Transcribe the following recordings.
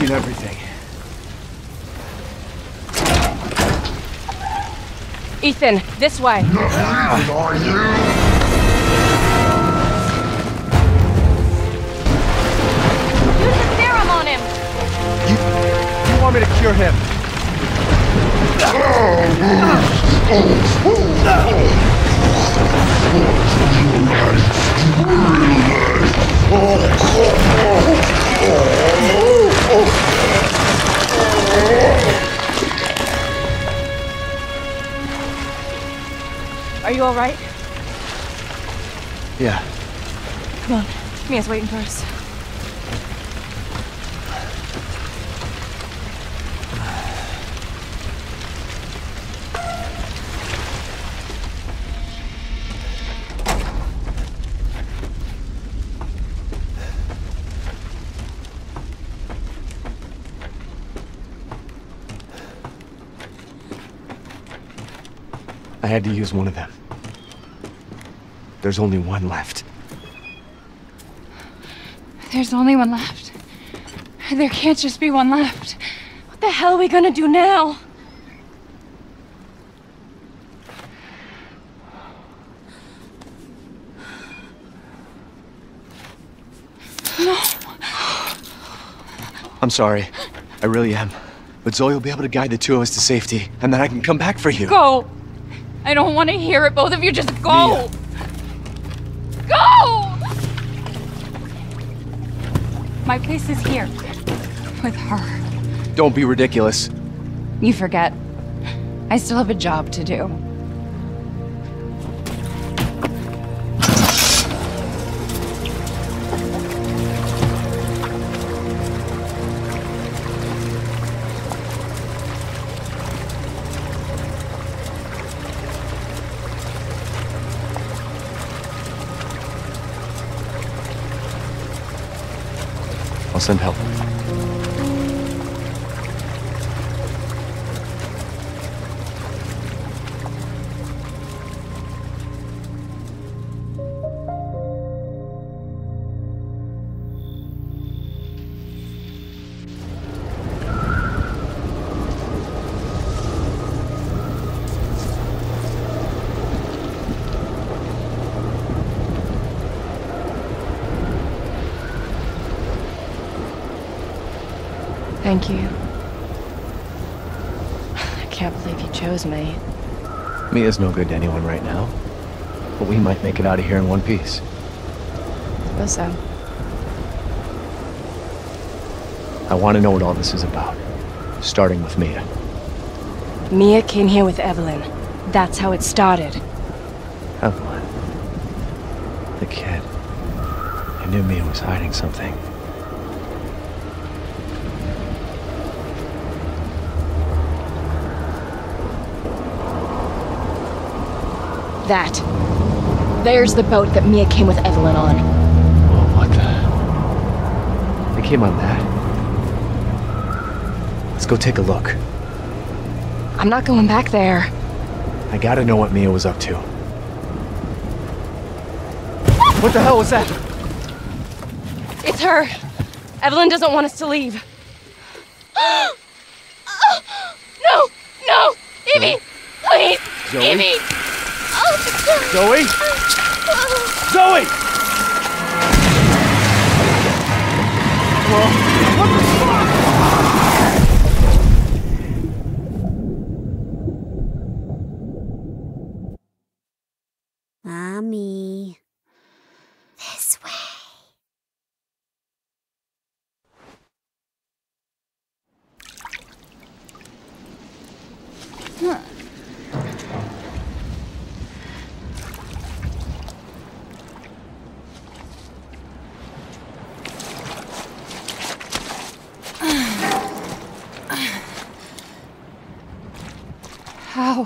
seen everything. Ethan, this way. Are you? Use the serum on him. You want me to cure him? Are you all right? Yeah. Come on. Mia's waiting for us. I had to use one of them. There's only one left. There's only one left. There can't just be one left. What the hell are we gonna do now? No. I'm sorry. I really am. But Zoe will be able to guide the two of us to safety, and then I can come back for you. Go! I don't want to hear it. Both of you just go! Mia. Go! My place is here. With her. Don't be ridiculous. You forget. I still have a job to do. I'll send help. Thank you. I can't believe you chose me. Mia's no good to anyone right now. But we might make it out of here in one piece. Suppose so. I want to know what all this is about. Starting with Mia. Mia came here with Evelyn. That's how it started. Evelyn. The kid. I knew Mia was hiding something. There's the boat that Mia came with Evelyn on. Oh, what the... They came on that? Let's go take a look. I'm not going back there. I gotta know what Mia was up to. What the hell was that? It's her. Evelyn doesn't want us to leave. No! No! Evie! Please! Zoe? Evie! Zoe? Zoe! What the fuck? Mommy. This way. How?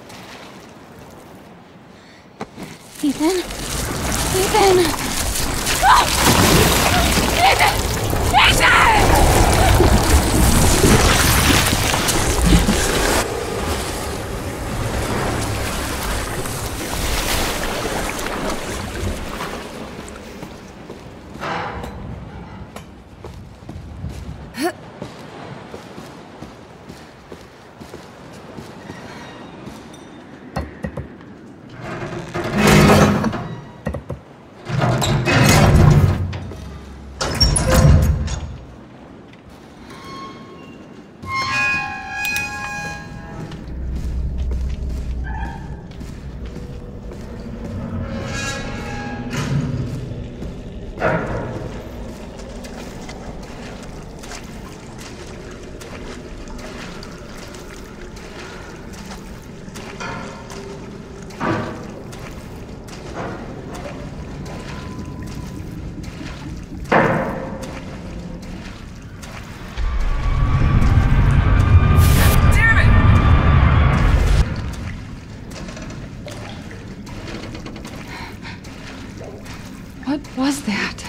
Ethan? Ethan! What was that?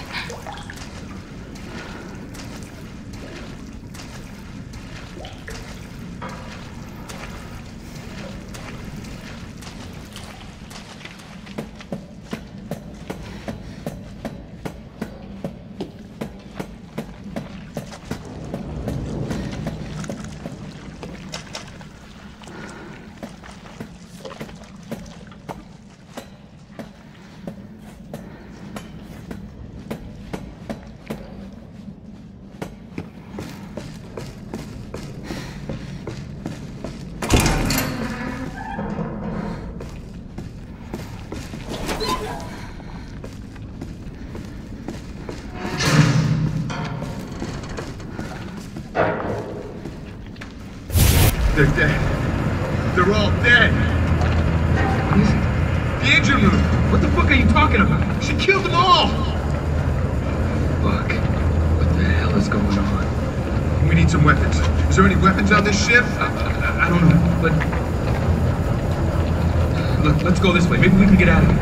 They're dead. They're all dead. The engine room. What the fuck are you talking about? She killed them all. Fuck. What the hell is going on? We need some weapons. Is there any weapons on this ship? I don't know, but... Look, let's go this way. Maybe we can get out of here.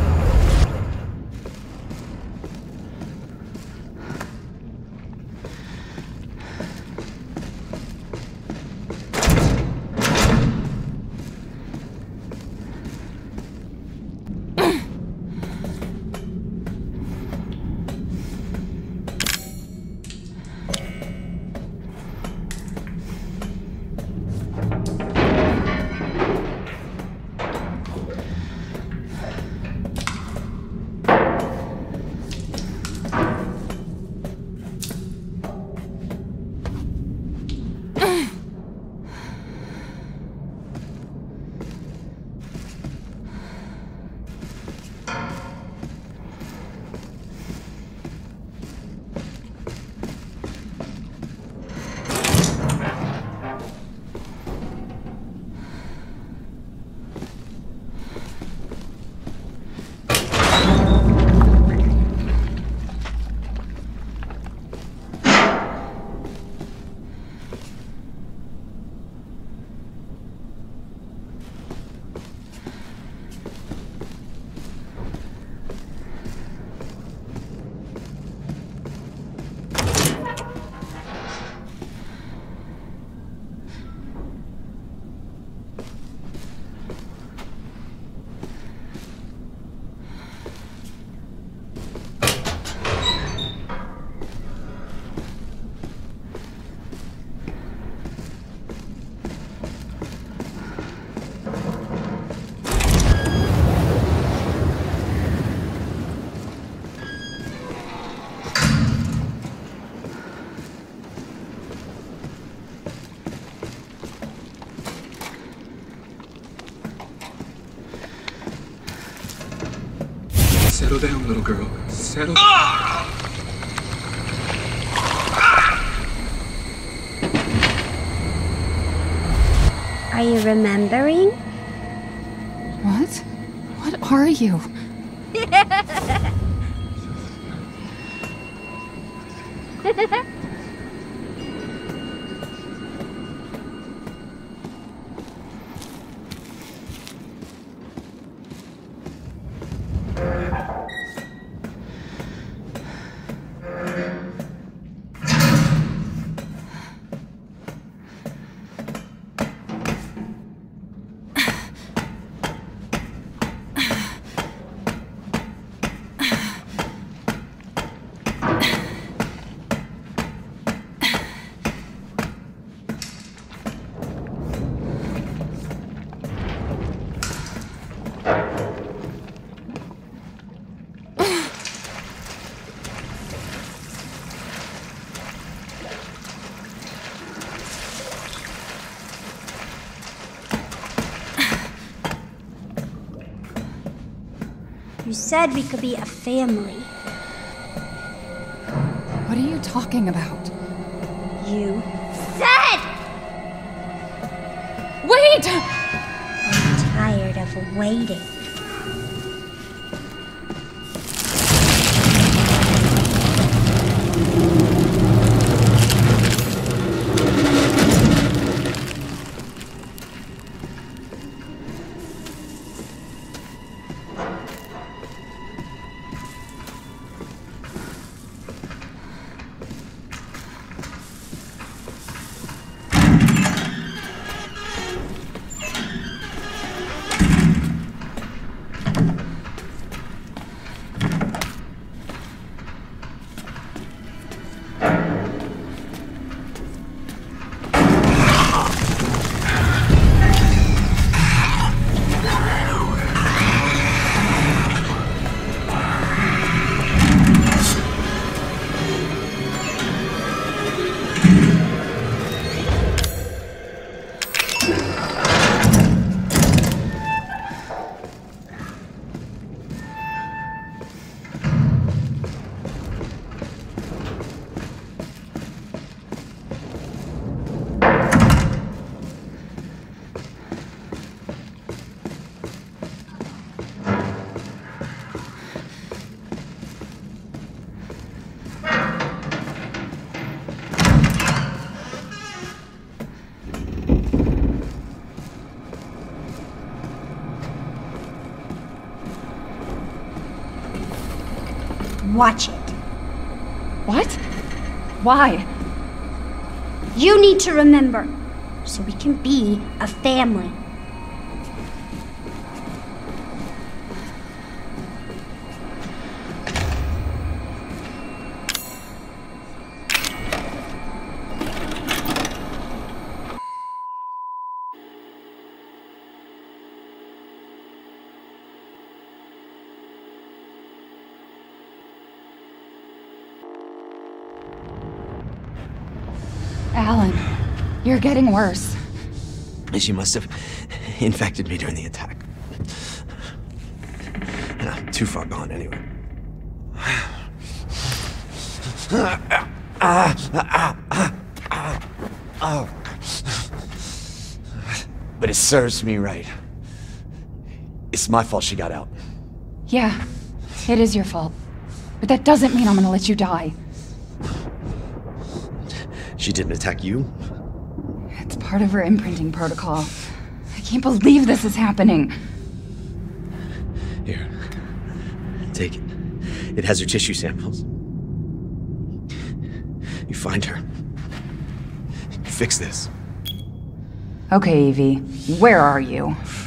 Settle down, little girl. Settle. Are you remembering? What? What are you? You said we could be a family. What are you talking about? You said! Wait! I'm tired of waiting. Watch it. What? Why? You need to remember, so we can be a family. Alan, you're getting worse. She must have infected me during the attack. Too far gone, anyway. But it serves me right. It's my fault she got out. Yeah, it is your fault. But that doesn't mean I'm gonna let you die. She didn't attack you? It's part of her imprinting protocol. I can't believe this is happening. Here. Take it. It has her tissue samples. You find her. You fix this. Okay, Evie. Where are you?